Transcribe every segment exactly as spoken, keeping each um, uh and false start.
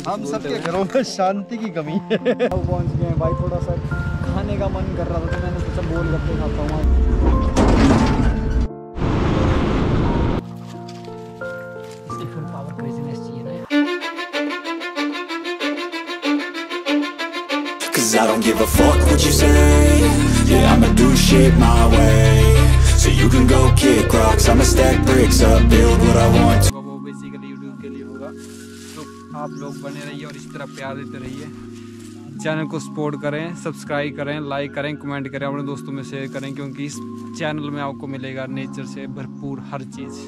हम सबके घरों में शांति की कमी है। अब पहुंच गए भाई, थोड़ा सा खाने का मन कर रहा था तो मैंने सोचा गोलगप्पे खाता हूँ। इसकी फुल पावर क्रेजीनेस चाहिए ना। Cause I don't give a fuck what you say. Yeah, I'ma do shit my way. So you can go kick rocks, I'ma stack bricks up, build what I want to. वो basically YouTube के लिए होगा, तो आप लोग बने रहिए और इस तरह प्यार देते रहिए। चैनल को सपोर्ट करें, सब्सक्राइब करें, लाइक करें, कमेंट करें, अपने दोस्तों में शेयर करें, क्योंकि इस चैनल में आपको मिलेगा नेचर से भरपूर हर चीज़।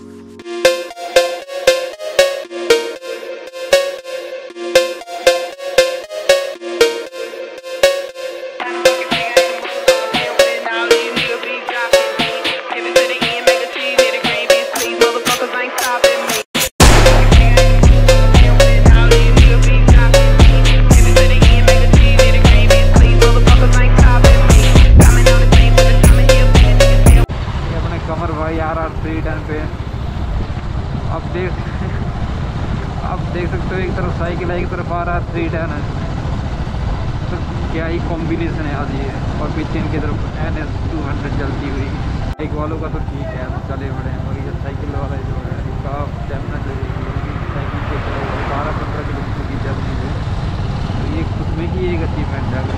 आप देख आप देख सकते हो, एक तरफ साइकिल है, एक तरफ आ रहा थ्री टेन है, तो क्या ही कॉम्बिनेशन है आज ये। और पीछे इनकी तरफ एन एस टू हंड्रेड चलती हुई। बाइक वालों का तो ठीक है, तो चले बड़े हैं, और ये साइकिल वाला जो है इसका स्टेमिना जो है साइकिल से बारह पंद्रह किलोमीटर की जर्नी है, तो ये उसमें ही एक अचीवमेंट है।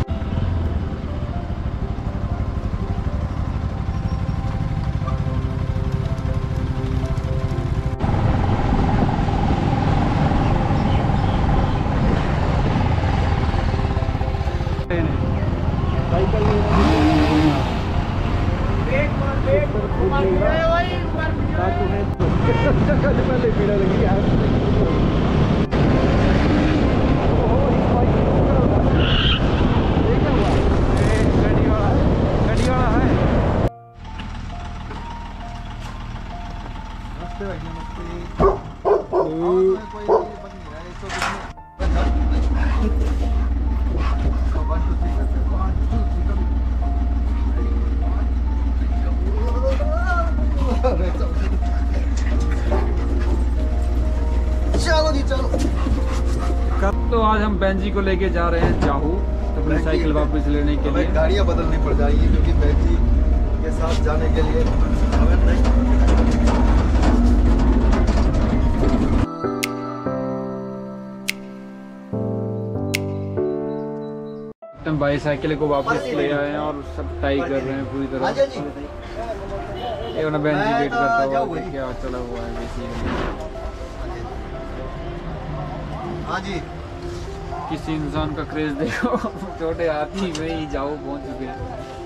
तो आज हम बेंजी को लेके जा रहे हैं जाहू, अपनी साइकिल वापस लेने के लिए। गाड़ियाँ बदलनी पड़ जाएगी क्योंकि बेंजी के साथ जाने के लिए अगर नहीं भाई साइकिल को वापस ले आए हैं और सब टाई कर रहे हैं पूरी तरह। ये वाला बेंजी वेट करता हुआ क्या चला हुआ है बेसिकली। हाँ जी, किसी इंसान का क्रेज देखो, छोटे हाथी में ही जाओ पहुंच चुके हैं।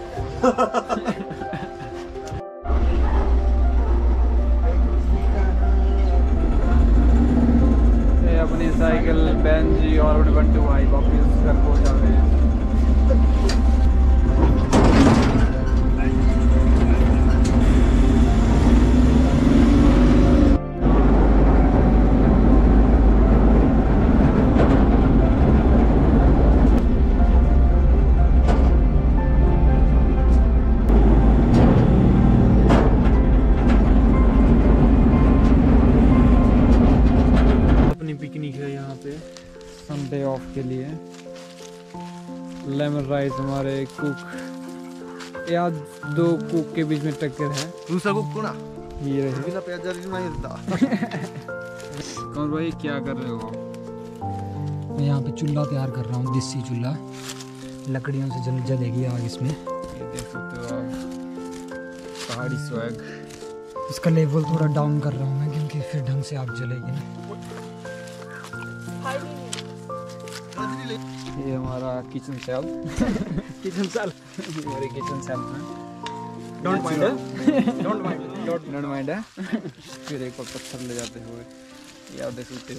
ये अपनी साइकिल बेंजी और अपने बंटू भाई वापस घर पहुंच जा रहे हैं। पिकनिक है यहाँ पे संडे ऑफ के लिए। लेमन राइस हमारे कुक, या दो कुक के बीच में टक्कर है। दूसरा कुक कौन? ये रहे। बिना प्याज नहीं होता। कौन भाई क्या कर रहे हो? मैं यहाँ पे चूल्हा तैयार कर रहा हूँ, देसी चूल्हा, लकड़ियों से जल जलेगी आग इसमें। ये देख सकते हो आप, पहाड़ी स्वैग। इसका लेवल थोड़ा डाउन कर रहा हूँ मैं, क्योंकि फिर ढंग से आग जलेगी ना। ये हमारा किचन सेल किचन सेल हमारे किचन सेल में don't mind don't mind don't mind है। फिर एक और पत्थर ले जाते हुए ये आप देख सकते हो।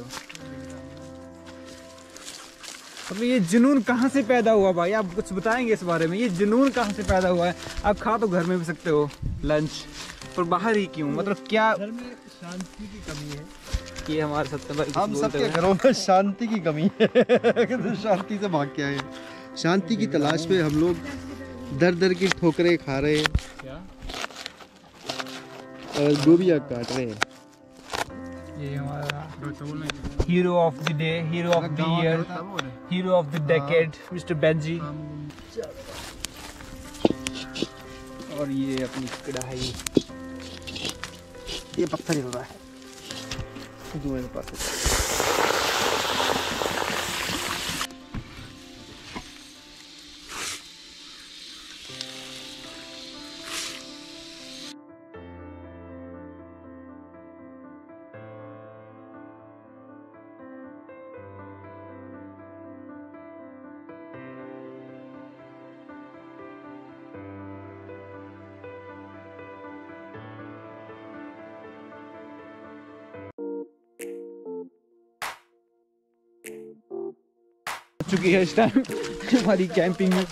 अब ये जुनून कहाँ से पैदा हुआ भाई, आप कुछ बताएंगे इस बारे में? ये जुनून कहाँ से पैदा हुआ है? आप खा तो घर में भी सकते हो लंच, पर बाहर ही क्यों? मतलब क्या घर में शांति की कमी है कि हमारे सत्य भाई हम सबके घरों में शांति की कमी है। शांति से भाग के आए, शांति की तलाश में हम लोग दर दर की ठोकरें खा रहे हैं क्या और गोभियाँ काट रहे हैं। ये हमारा hero of the day, hero of the year, hero of the decade mister Benji. और ये अपनी कढ़ाई, ये पत्थर ही होगा जो मेरे पास है। चुकी है इस टाइम हमारी कैंपिंग में।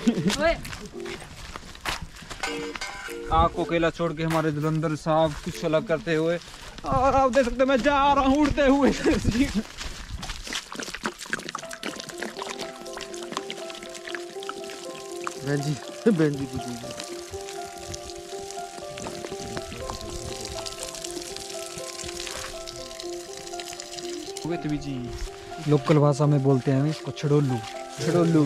आग को अकेला छोड़ के हमारे धुरंधर साहब कुछ अलग करते हुए, और आप देख सकते हैं मैं जा रहा हूँ उड़ते हुए। बेंजी बेंजी की चीज लोकल भाषा में बोलते हैं इसको छड़ोलू। छड़ोलू,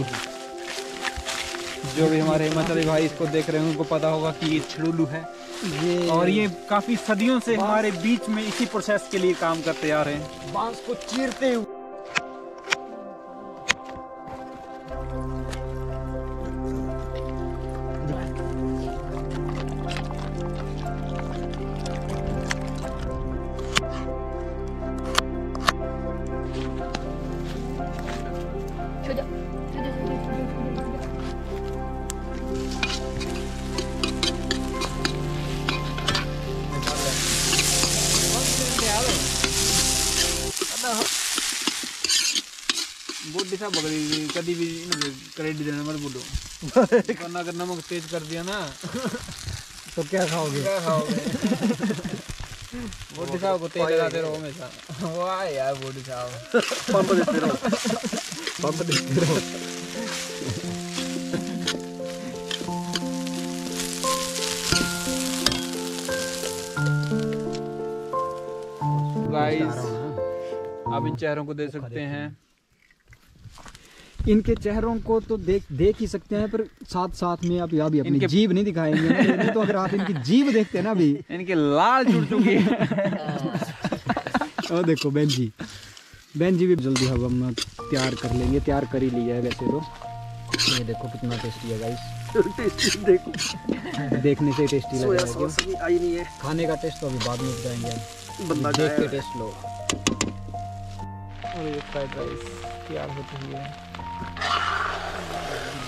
जो भी हमारे हिमाचली भाई इसको देख रहे हैं उनको पता होगा कि ये छड़ोलू है। ये और ये काफी सदियों से हमारे बीच में इसी प्रोसेस के लिए काम करते आ रहे हैं। बांस को चीरते हुए बोडी सा बगड़ी कभी भी क्रेडिट देना मत बोलो, वरना अगर नमक तेज कर दिया ना तो क्या खाओगे? क्या खाओगे? बोडी साहब को तेल लगाते रहो हमेशा। वाह यार बोडी साहब, पंप देते रहो, पंप देते रहो। गाइस आप इन चेहरों को देख सकते हैं। इनके चेहरों को तो देख देख ही सकते हैं, पर साथ साथ में आप यहाँ भी अपनी इनके- जीभ नहीं दिखाएंगे ना, नहीं तो अगर आप इनकी जीभ देखते हैं ना अभी, इनके लाल जुड़ चुकी है। और देखो बेंजी बेंजी भी जल्दी हम तैयार कर लेंगे, तैयार कर ही लिया है वैसे तो। ये देखो कितना टेस्टी है गाइस, टेस्टी देखो, देखने से टेस्टी लग सोया रहा है। सॉस भी आई नहीं है, खाने का टेस्ट तो अभी बाद में बताएंगे, बंदा देख के जाएगा। टेस्ट लो। और ये फ्राइड राइस तैयार होती है।